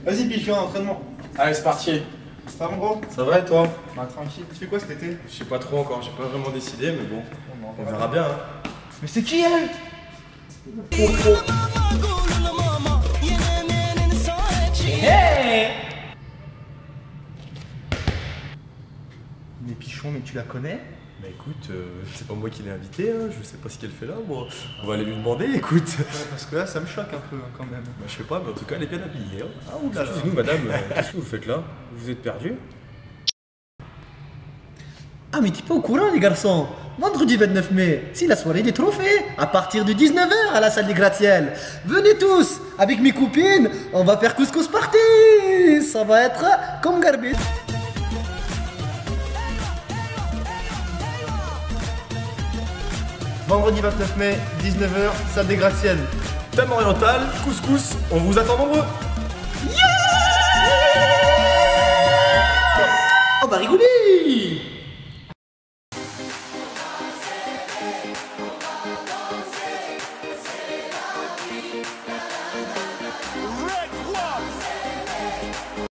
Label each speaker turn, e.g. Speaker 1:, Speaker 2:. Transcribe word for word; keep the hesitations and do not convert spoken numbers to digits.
Speaker 1: Vas-y, pigeon, entraînement.
Speaker 2: Allez, c'est parti.
Speaker 1: Ça va, mon gros?
Speaker 2: Ça va et toi?
Speaker 1: Bah, tranquille. Tu fais quoi cet été?
Speaker 2: Je sais pas trop encore, j'ai pas vraiment décidé, mais bon, on verra bien. Hein.
Speaker 1: Mais c'est qui elle?
Speaker 2: Hey!
Speaker 1: Mais Pichon, mais tu la connais?
Speaker 2: Bah écoute, euh, c'est pas moi qui l'ai invitée, hein. Je sais pas ce qu'elle fait là, moi. On va aller lui demander, écoute.
Speaker 1: Ouais, parce que là, ça me choque un peu hein, quand même.
Speaker 2: Bah je sais pas, mais en tout cas, elle est bien habillée. Hein.
Speaker 1: Ah, oulala.
Speaker 2: Excusez-nous, madame, euh, qu'est-ce que vous faites là? Vous êtes perdu?
Speaker 3: Ah mais t'es pas au courant les garçons. Vendredi vingt-neuf mai, c'est la soirée des trophées. À partir de dix-neuf heures à la salle des gratte-ciel. Venez tous, avec mes copines, on va faire couscous party. Ça va être comme Garbage.
Speaker 1: Vendredi vingt-neuf mai, dix-neuf heures, salle des gratte-ciel.
Speaker 2: Thème oriental, couscous, on vous attend nombreux.
Speaker 3: On va rigoler.